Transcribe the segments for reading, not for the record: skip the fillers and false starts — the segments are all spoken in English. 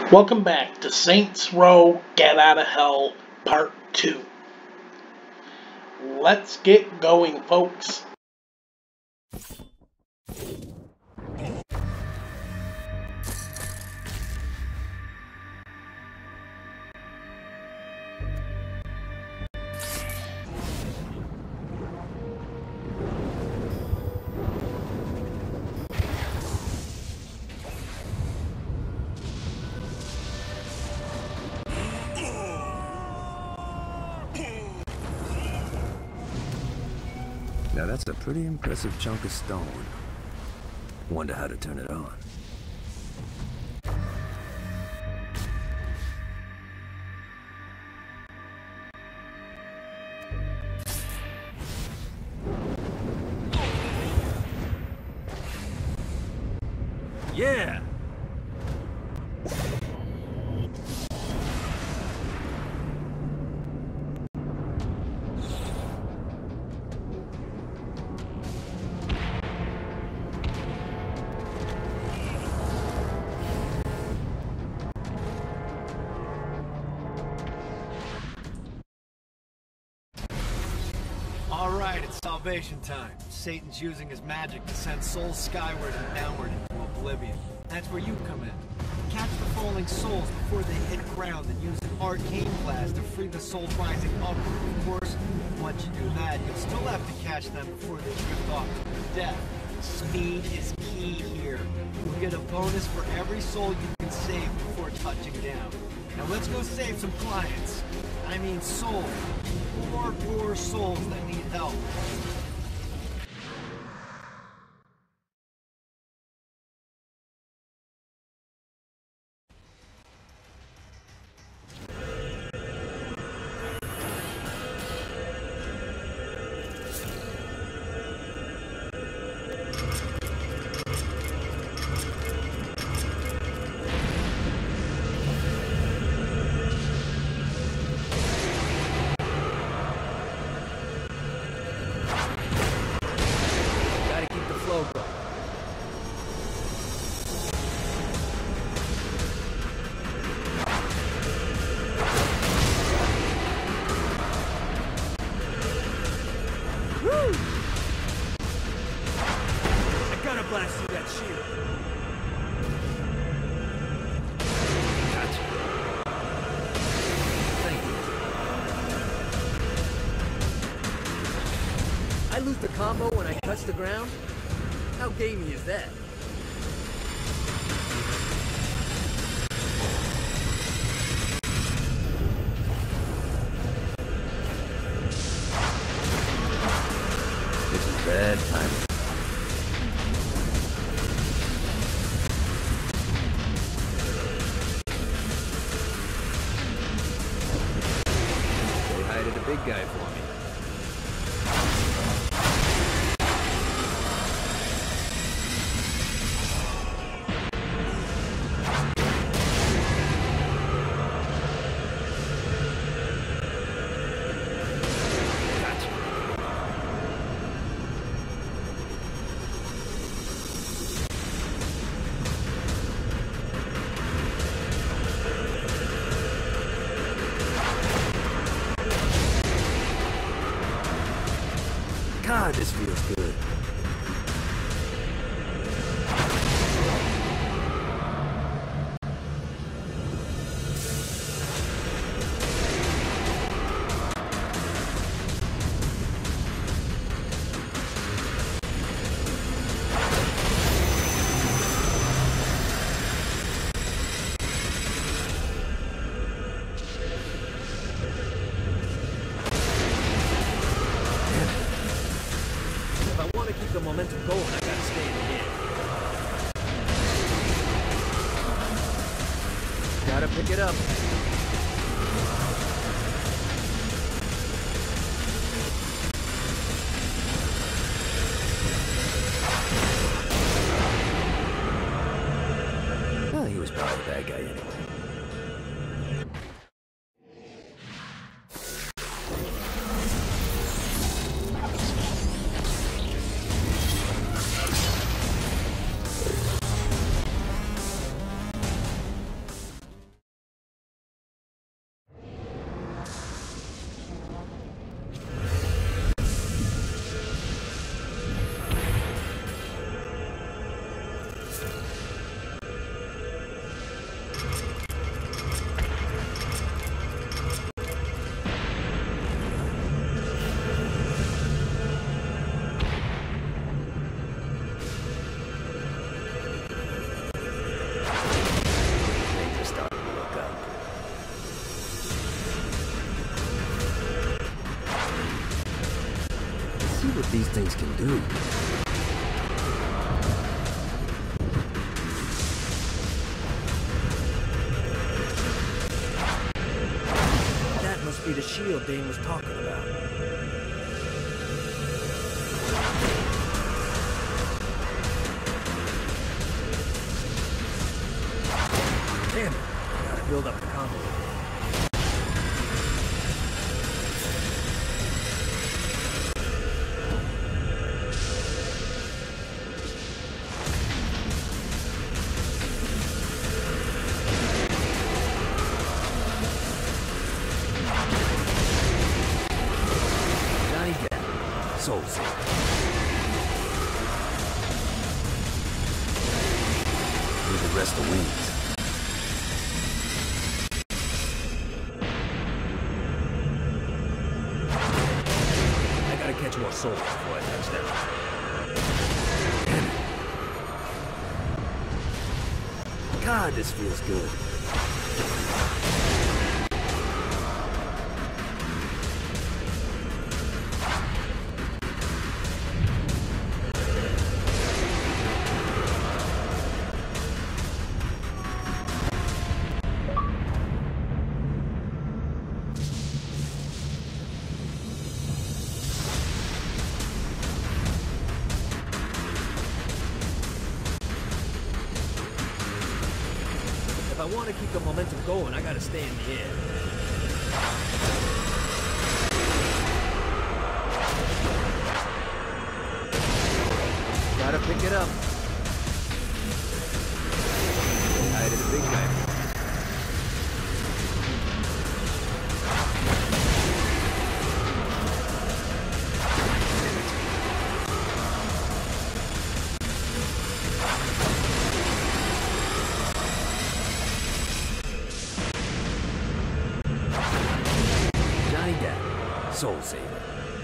Welcome back to Saints Row Get Out of Hell Part 2. Let's get going, folks. Now that's a pretty impressive chunk of stone. Wonder how to turn it on. Yeah! Alright, it's salvation time. Satan's using his magic to send souls skyward and downward into oblivion. That's where you come in. Catch the falling souls before they hit ground and use an arcane blast to free the souls rising upward. Of course, once you do that, you'll still have to catch them before they drift off to their death. Speed is key here. You'll get a bonus for every soul you can save before touching down. Now let's go save some clients. I mean souls. Poor souls that need help. Blast through that shield. Gotcha. Thank you. I lose the combo when I touch the ground? How gamey is that? This is bad timing. Big guy for me. God, this feels good. The momentum going, I gotta stay in the game. Gotta pick it up. Well, he was probably a bad guy anyway. these things can do. That must be the shield Dane was talking about. Damn it! Gotta build up the combo. Soul Saver. Need to rest the wings. I gotta catch more souls before I touch them. God, this feels good. If I want to keep the momentum going, I gotta stay in the air. Gotta pick it up. Tired of the big guy. Soul Saver.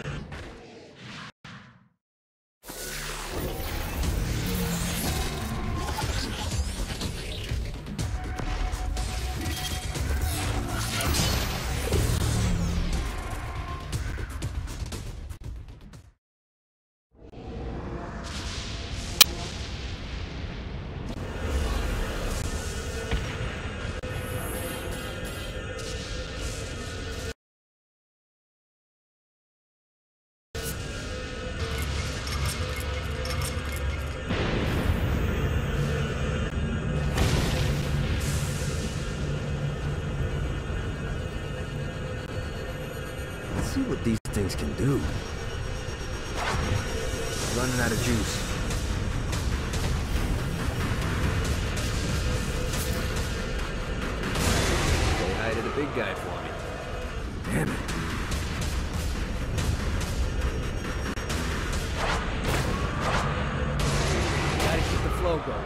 Let's see what these things can do. Running out of juice. Say hi to the big guy for me. Damn it. Gotta keep the flow going.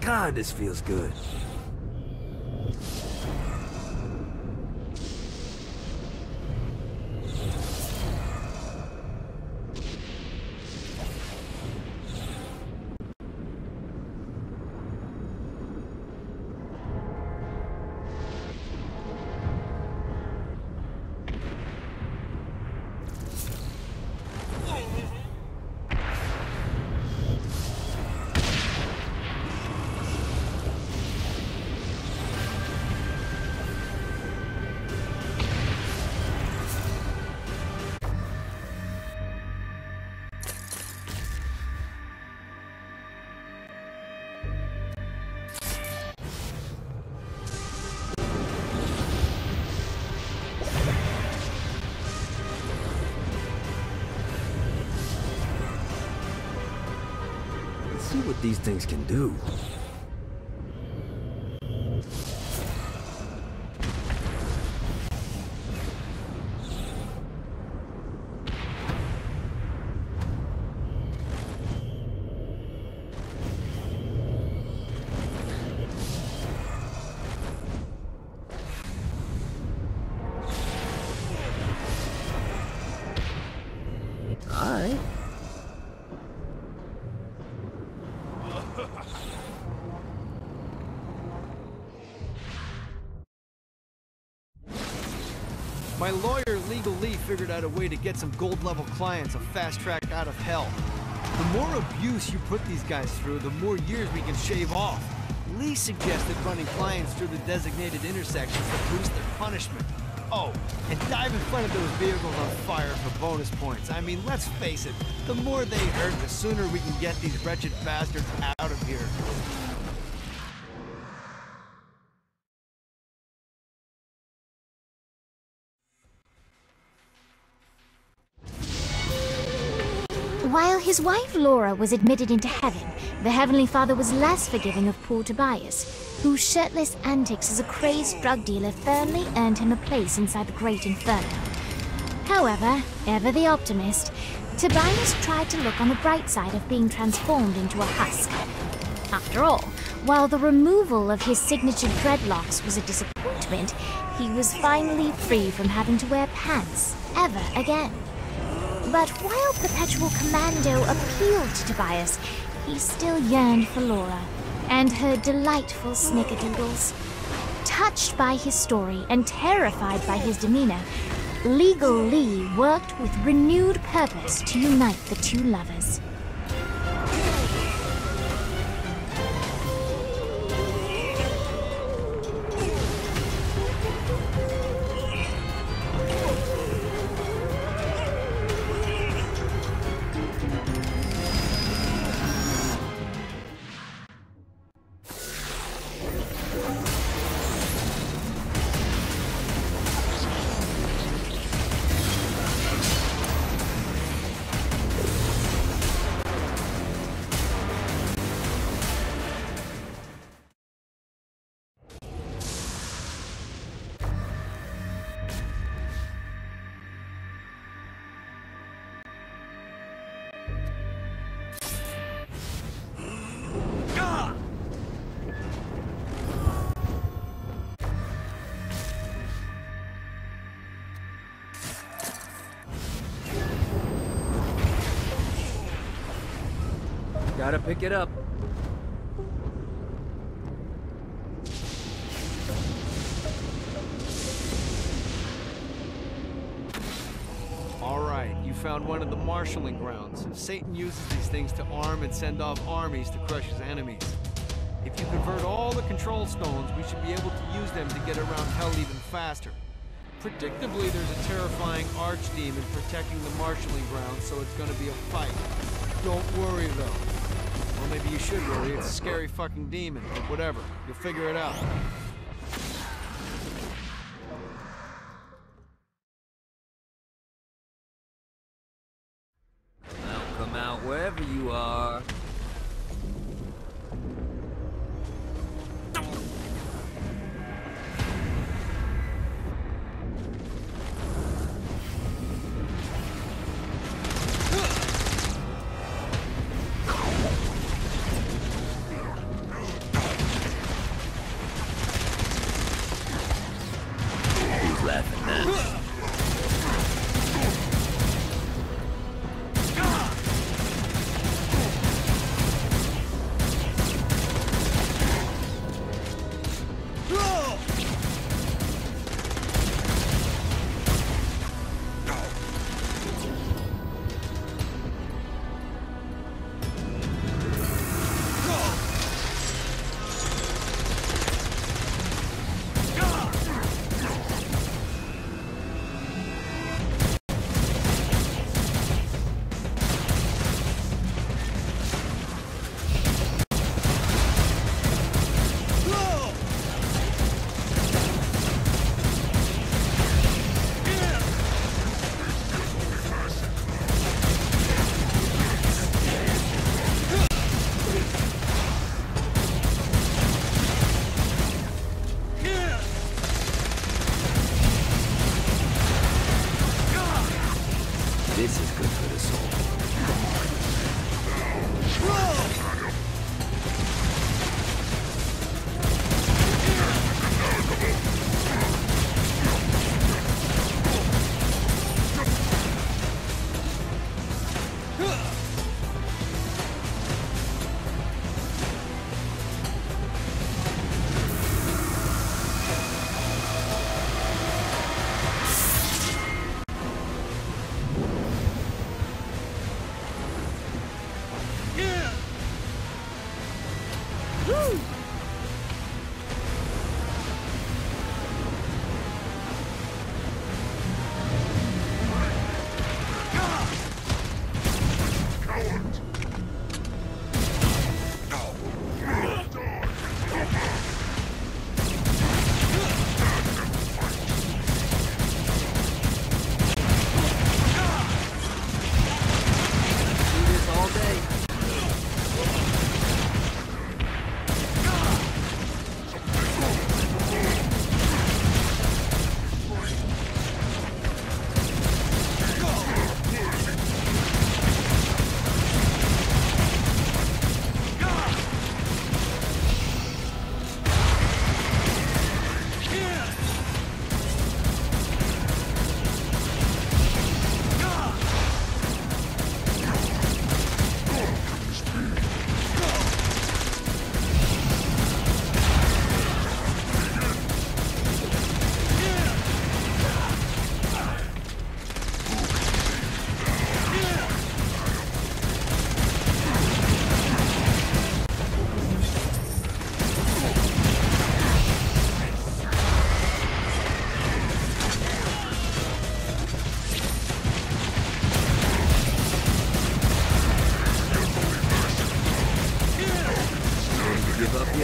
God, this feels good. See what these things can do. All right. My lawyer, Legal Lee, figured out a way to get some gold-level clients a fast track out of hell. The more abuse you put these guys through, the more years we can shave off. Lee suggested running clients through the designated intersections to boost their punishment. Oh, and dive in front of those vehicles on fire for bonus points. I mean, let's face it, the more they hurt, the sooner we can get these wretched bastards out of here. While his wife Laura was admitted into heaven, the Heavenly Father was less forgiving of poor Tobias, whose shirtless antics as a crazed drug dealer firmly earned him a place inside the Great Inferno. However, ever the optimist, Tobias tried to look on the bright side of being transformed into a husk. After all, while the removal of his signature dreadlocks was a disappointment, he was finally free from having to wear pants ever again. But while Perpetual Commando appealed to Tobias, he still yearned for Laura and her delightful snickerdoodles. Touched by his story and terrified by his demeanor, Legal Lee worked with renewed purpose to unite the two lovers. Gotta pick it up. Alright, you found one of the marshalling grounds. Satan uses these things to arm and send off armies to crush his enemies. If you convert all the control stones, we should be able to use them to get around hell even faster. Predictably, there's a terrifying archdemon protecting the marshalling grounds, so it's gonna be a fight. Don't worry, though. Well, maybe you should worry. It's a scary fucking demon, but whatever. You'll figure it out. Come out wherever you are.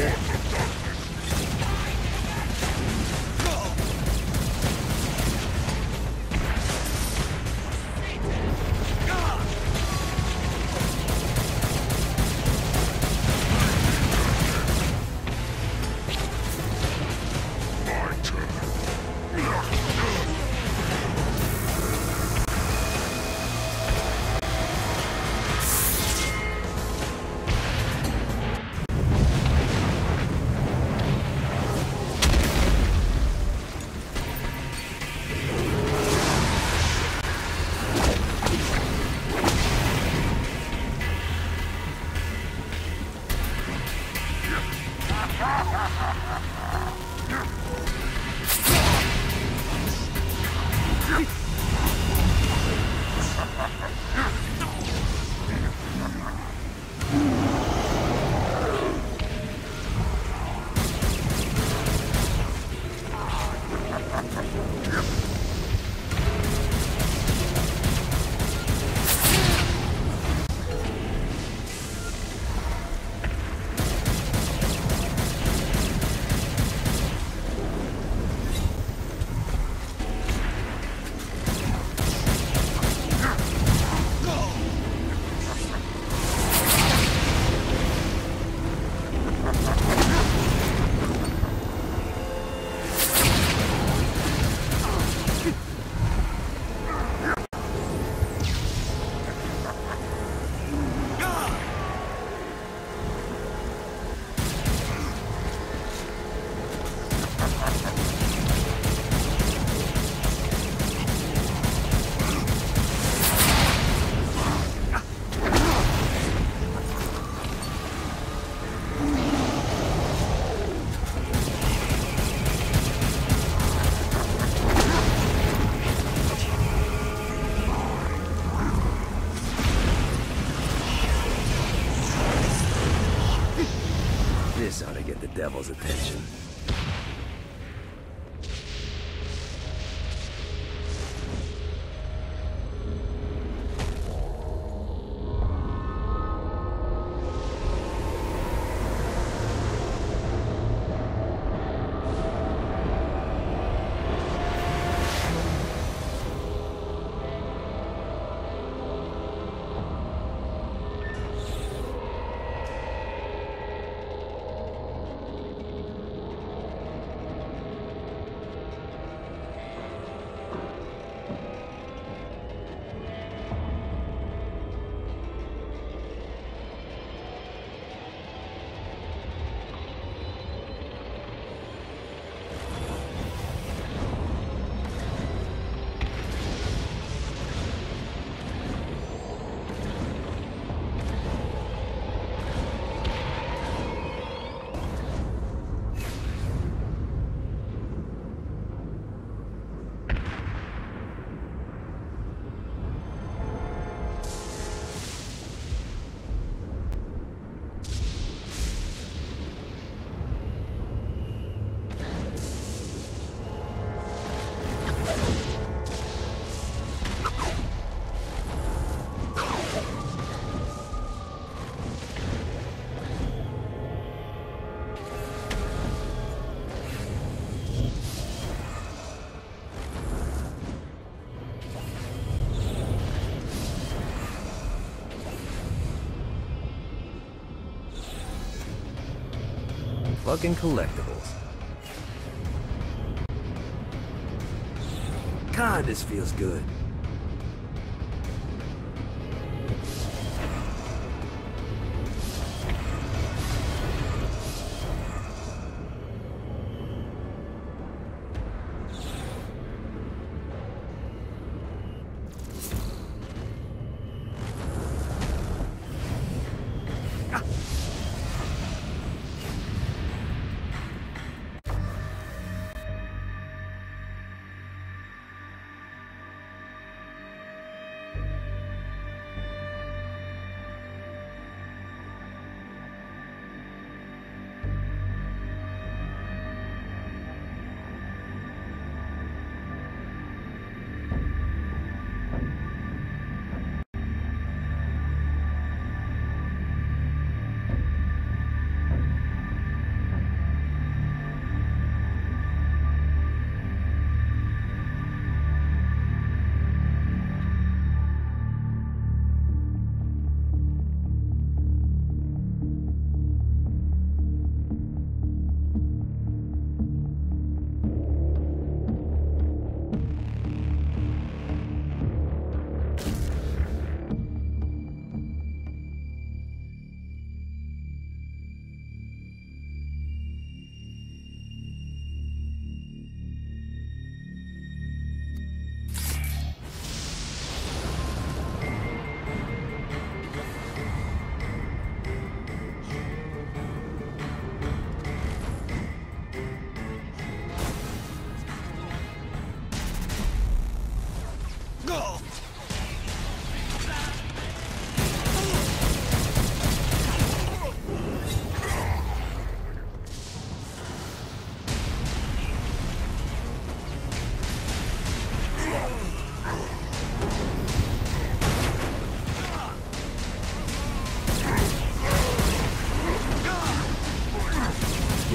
This ought to get the devil's attention. Fucking collectibles. God, this feels good.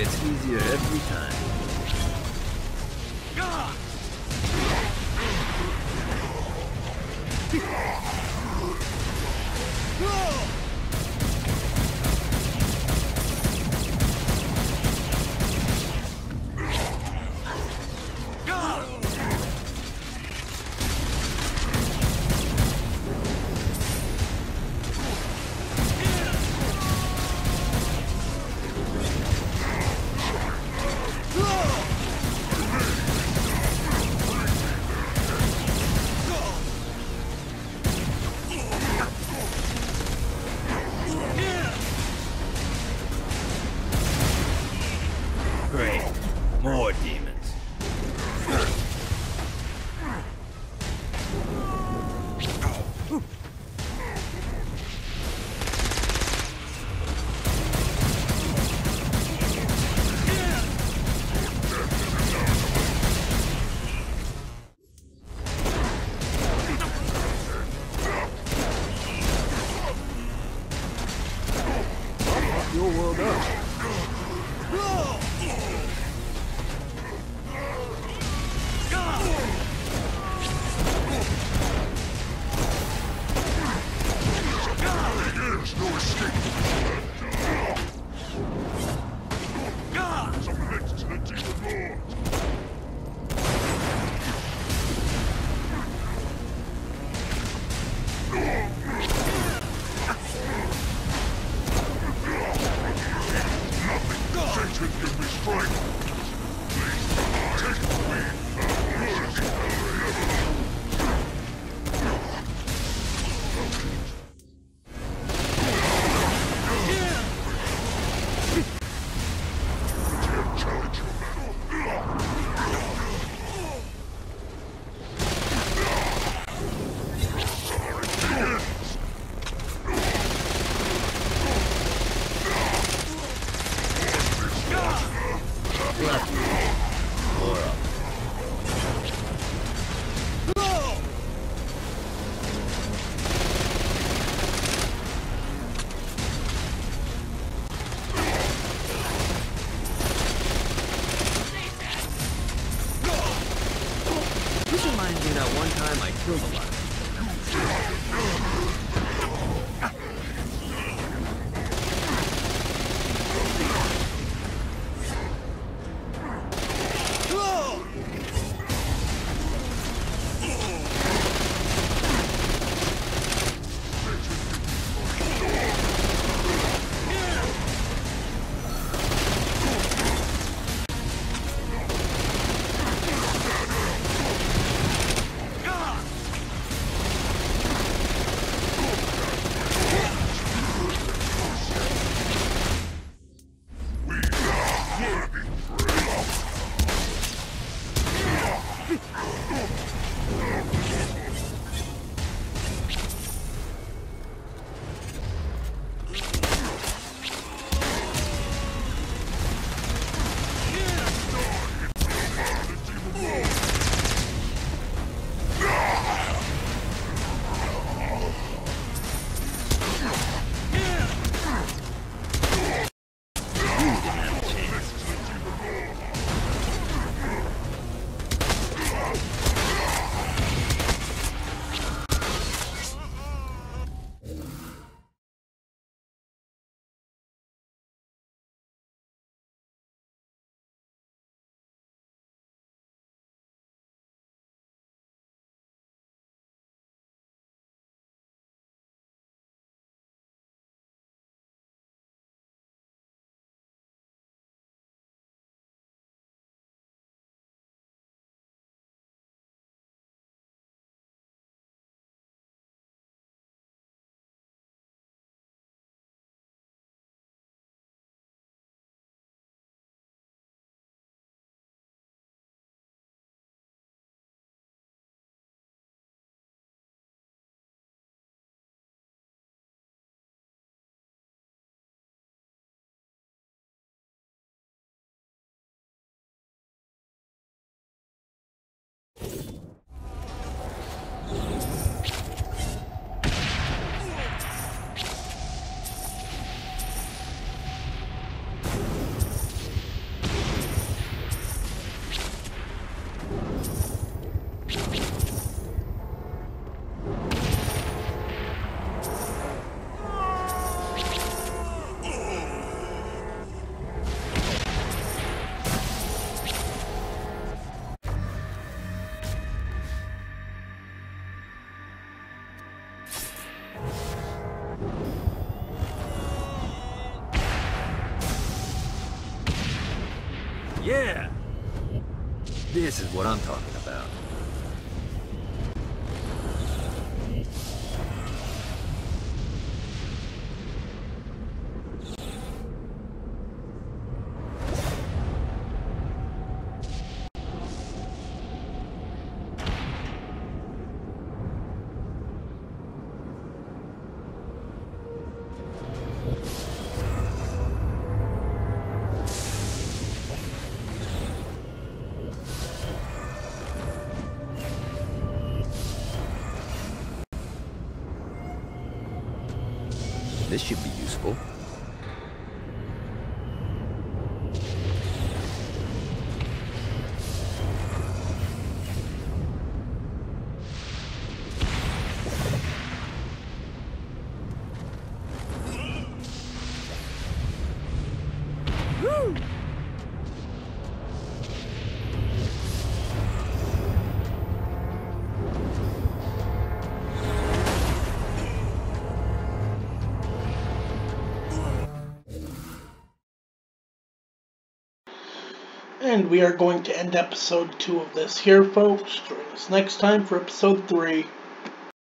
gets easier every time. Great. More demons. Your world up. There's no escape. Someone next to the Demon Lord. Satan, give me strength. Please, take the lead. Challenge your This reminds me that one time I killed a lot of Yeah! This is what I'm talking about. This should be useful. Woo! And we are going to end episode 2 of this here, folks. Join us next time for episode 3.